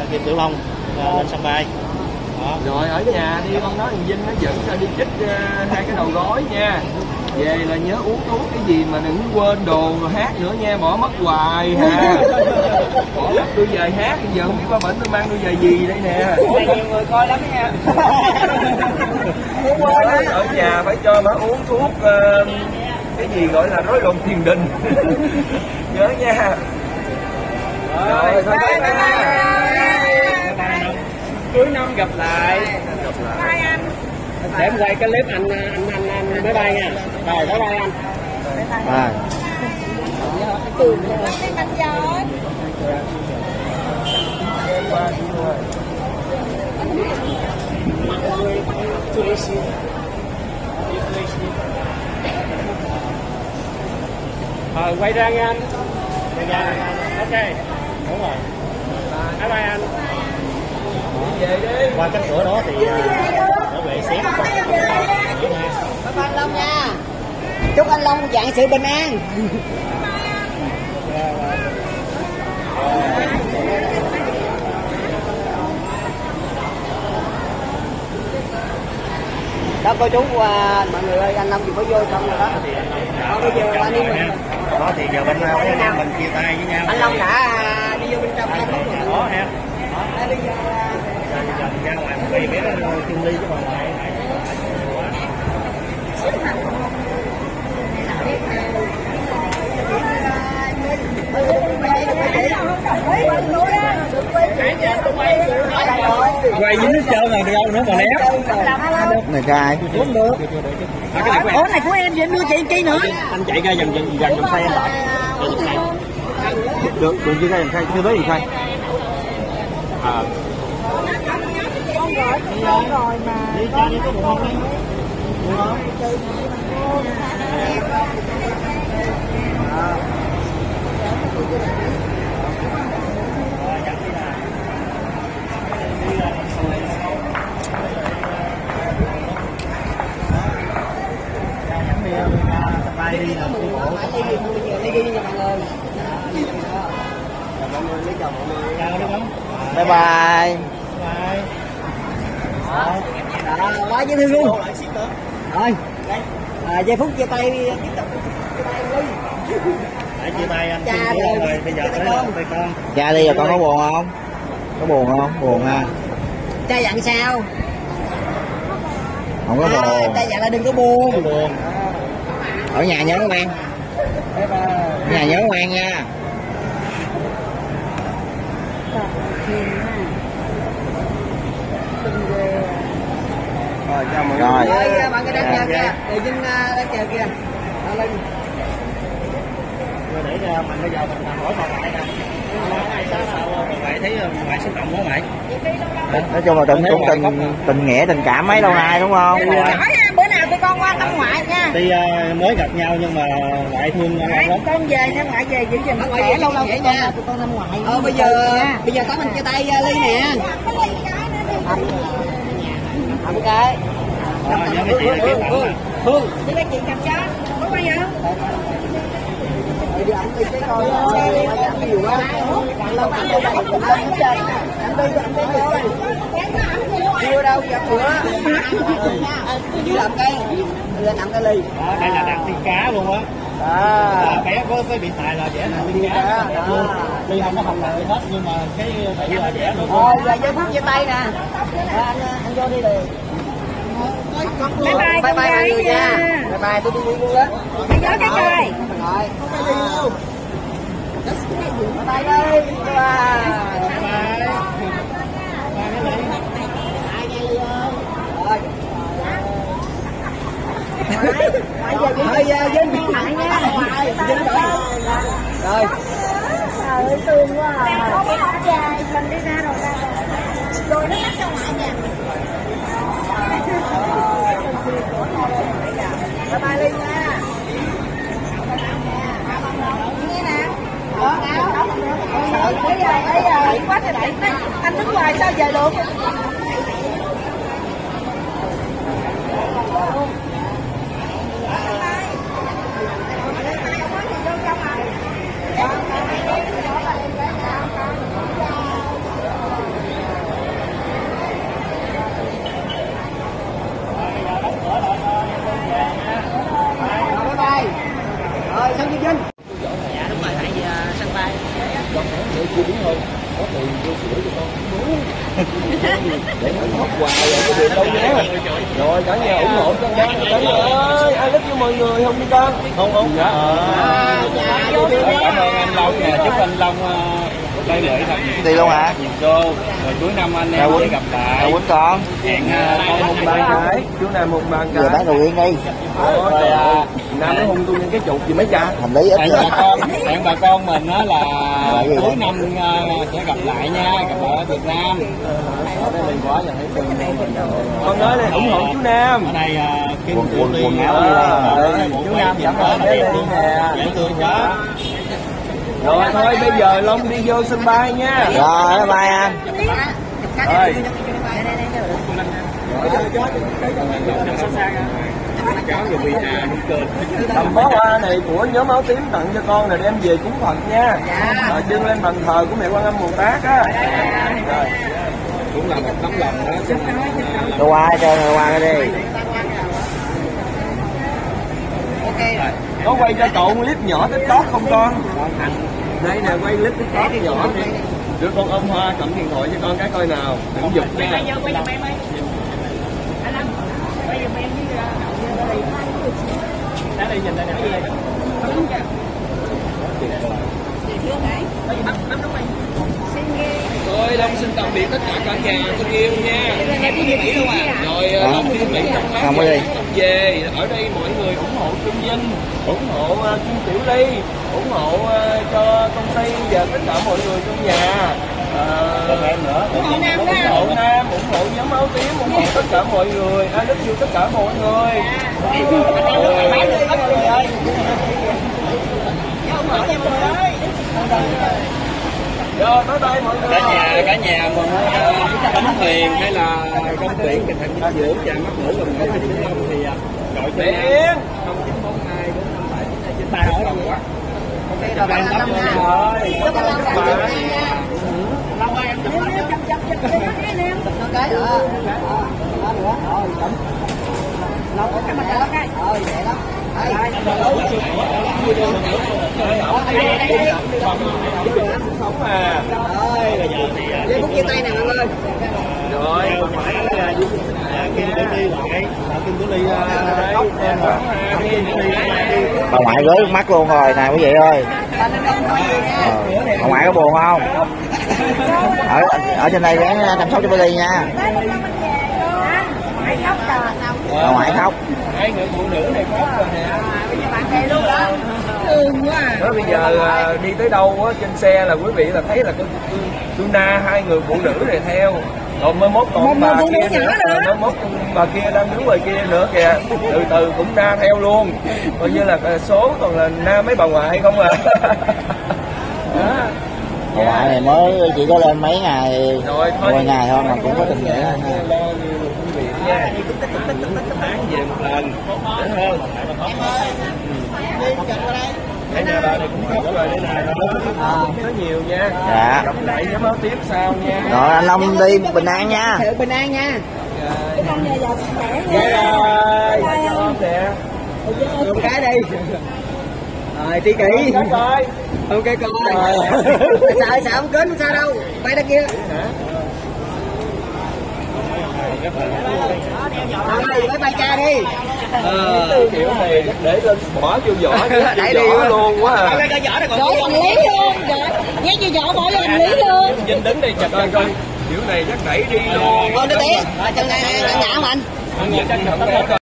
Kim Tử Long lên sân bay. Đó. Rồi ở nhà đi con nói thằng Vinh nó dẫn ra đi chích 2 cái đầu gói nha. Về là nhớ uống thuốc cái gì mà đừng quên đồ rồi hát nữa nha, bỏ mất hoài ha. Bỏ mất đôi giày hát, giờ không biết qua bển tôi mang đôi giày gì đây nè. Nhiều người coi lắm nha. Ở nhà phải cho nó uống thuốc cái gì gọi là rối loạn tiền đình. Nhớ nha. Rồi thôi Cuối năm gặp lại. Bye anh. Để em quay cái clip anh bye bye nha. Rồi bye bye anh. À. Cái bánh gió. Rồi quay ra nha anh. Ok. Đúng rồi. Bye bye anh. về đi. Qua cánh cửa đó thì bảo vệ xếp. Bye anh Long nha. Chúc anh Long vạn sự bình an. Đó cô chú mọi người ơi, anh Long vừa mới vô xong rồi đó. Bây giờ anh đi mình. Đó thì giờ bên nào anh em mình chia tay với nhau. Anh Long đã đi vô bên trong anh Long đó ha. bây giờ ra ngoài một tí biết chung ly với bà ngoại. Quay dính hết trơn rồi đâu nữa mà lép. Này trai. ủa này của em vậy em đưa chị chi nữa. Anh chạy ra dần xoay em lại. Được chưa ra dần xoay, chưa tới dần xoay. Con rồi mà. Đi cha đi có buồn không? Buồn không? Bay đi là đi bộ. Đi nha mọi người. Chào đi không? Bye bye. Bye. Quá dễ thương luôn. Rồi. Giây phút chia tay tiếp tục. Để chia tay anh. Cha Rồi bây giờ tới con. Cha đi rồi con có buồn không? Có buồn không? Buồn ha. Cha dặn sao? Không có buồn. Cha dặn là đừng có buồn. Không buồn. Ở nhà nhớ ngoan. Ở nhà nhớ ngoan nha. Rồi chào mọi Rồi. người. Bạn cái đang chờ kìa. Để Vinh đang chờ kìa. Để mình bây giờ mình hỏi bà ngoại nè. Bà ngoại thấy ngoại xúc động quá mày. Nói chung là tình nghĩa tình cảm mấy lâu nay đúng không? Bữa nào tụi con qua thăm ngoại nha. Tuy mới gặp nhau nhưng mà ngoại thương lắm. Con về nha, ngoại về giữ gìn ngoại về lâu lâu vậy nha. Tụi con thăm ngoại. Bây giờ có mình chia tay Ly nè. Không cái. Nhớ mấy chị là kiếm bạn nè. Phương, đi mấy chị cầm cho. Có quay vậy không? Chưa đâu, gặp bữa chưa làm cây lên nằm cái ly. Đây là đặt tiên cá luôn á. Bé có cái bị tài là vẽ là tiên cá luôn. Tuy không có học lời hết nhưng mà cái là vẽ được. Rồi giờ giây phút chia tay nè. Anh vô đi liền. Bye bye mọi người nha. Bye bye tôi đi luôn á. Bye bye cái trời. Rồi. Bye bye đi. Bye bye. Bây giờ Vinh điện thoại nha. Vinh rồi. Trời ơi thương quá à. Không có học dài mình đi ra rồi ra rồi nó cắt ra ngoài nha. Bye bye Ly nha. Nghe nè. Sợ quá trời đẩy anh đứng ngoài sao về được. tiền vô sữa cho con bú để nó khóc hoài rồi có được đâu nhé. Rồi cả nhà ủng hộ cho con. Cả nhà ơi, ai thích với mọi người không đi con? Không. Dạ. Cảm ơn anh Long nè, chúc anh Long đây lợi thật đi luôn hả? nhiều show rồi cuối năm anh em sẽ gặp lại. Quýnh con. Hẹn con hùng ba cái, chú Nam hùng ba cái. Giờ bán đồ yên đi. Rồi Nam nó hung tôi những cái chuột gì mấy cha. Hành lý ít nữa. Hẹn bà con mình á là cuối năm sẽ gặp lại nha, gặp lại ở Việt Nam. Con nói này ủng hộ chú Nam. Ở đây Kim quần Tuyên áo chú Nam cảm ơn bé Liên nè, dễ thương quá. Rồi thôi bây giờ Long đi vô sân bay nha. Rồi bye bye anh. Rồi. Cầm bó hoa này của nhóm Áo Tím tặng cho con là đem về cúng Phật nha. Rồi dâng lên bàn thờ của mẹ Quan Âm Bồ Tát á. Rồi. Cũng là một tấm lòng đó. Đồ qua cho người qua đi. Có quay cho cậu clip nhỏ TikTok không con? Đây nè, quay clip TikTok nhỏ đi. Đưa con ôm hoa cầm điện thoại cho con cái coi nào. Đừng giật nha. Rồi Long xin tạm biệt tất cả cả nhà thân yêu nha. Rồi Long đi Mỹ trong tháng về. Ở đây mọi người ủng hộ Trương Vinh, ủng hộ Kim Tiểu Ly, ủng hộ cho công ty và tất cả mọi người trong nhà. Ủng hộ Nam, ủng hộ nhóm Áo Tím, ủng hộ tất cả mọi người. I love you tất cả mọi người. Rồi tới đây mọi người. Cả nhà mình tấm thuyền hay là công tuyển tình hình dinh dưỡng và mắc ngủ mình ở Vĩnh Long thì gọi cho Điện 0942 457 993 ở đâu quá. Lê Phúc chia tay nè mọi người. Rồi Bà ngoại gửi nước mắt luôn rồi nè quý vị ơi. Bà ngoại có buồn không? Ở trên đây gắng chăm sóc cho Billy nha. Bà ngoại khóc. hai người phụ nữ này khóc rồi nè. Bạn bè luôn đó. Thương quá. Đó bây giờ đi tới đâu á trên xe là quý vị là thấy là tôi na hai người phụ nữ này theo. Còn mới mốt còn bà kia nữa, mới mốt bà kia đang đứng ngoài kia nữa kìa, từ từ cũng na theo luôn, coi như là số còn là na mấy bà ngoại không à. Bà ngoại này mới chỉ có lên mấy ngày, rồi 10 ngày thôi mà cũng có tình nghĩa. Tháng về một lần, đỡ hơn. Cả nhà bà này cũng khóc rồi đây này, có nhiều nha. Dạ. Gặp lại nhóm Áo Tím sau nha. Rồi anh Long đi bình an nha. Bình an nha. Con nhà giàu sức khỏe nha. Nè. Ôm cái đi. Rồi tí kỷ. Ok con. Sợ không kết không sao đâu. Quay ra kia. Rồi bye bye cha đi. Kiểu này để lên bỏ vô vỏ đẩy đi luôn quá à. Bỏ hành lý luôn. Nhét vô vỏ bỏ vô hành lý luôn. Vinh đứng đây chặt coi kiểu này chắc đẩy đi luôn. Con đi tía. Chân ngã mình.